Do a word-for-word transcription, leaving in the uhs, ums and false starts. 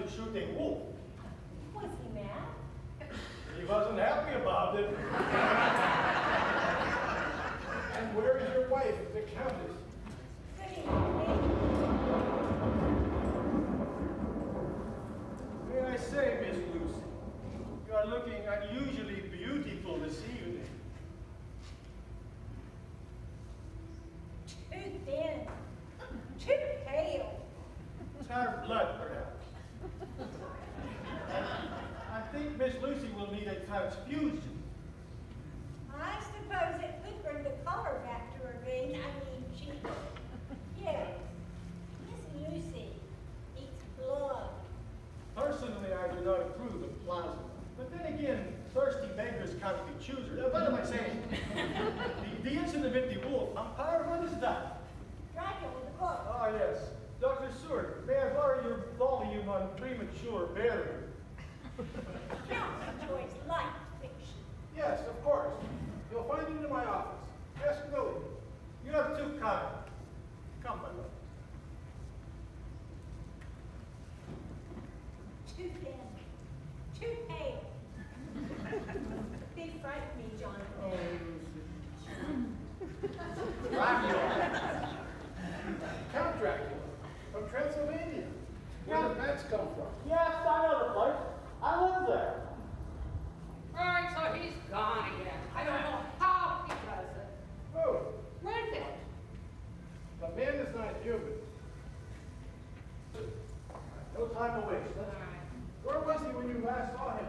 to shoot a wolf. Was he mad? He wasn't happy about it. And where is your wife, the Countess? Good evening. May I say, Miss Lucy, you are looking unusually beautiful this evening. Too thin. Too pale. It's our blood, perhaps. I think Miss Lucy will need a transfusion. I suppose it could bring the color back to her veins. I mean, she... Yes. Miss Lucy eats blood. Personally, I do not approve of plasma. But then again, thirsty beggars can't be choosers. Uh, What am I saying? the, the incident with the wolf, umpire, what is that? Dracula, the book. Ah, yes. Doctor Seward, may I borrow your volume on premature burial? Count enjoys light fiction. Yes, of course. You'll find it in my office. Ask Millie. You have two kind. Come, my love. Too thin. Too pale. They frighten me, Jonathan. Oh, Lucy. Dracula. Count Dracula, from Transylvania. Where did Max come from? Yes, I know the place. I live there. Right, so he's gone again. I don't know how he does it. Oh, Redfield. the man is not human. No time to waste. All right. Where was he when you last saw him?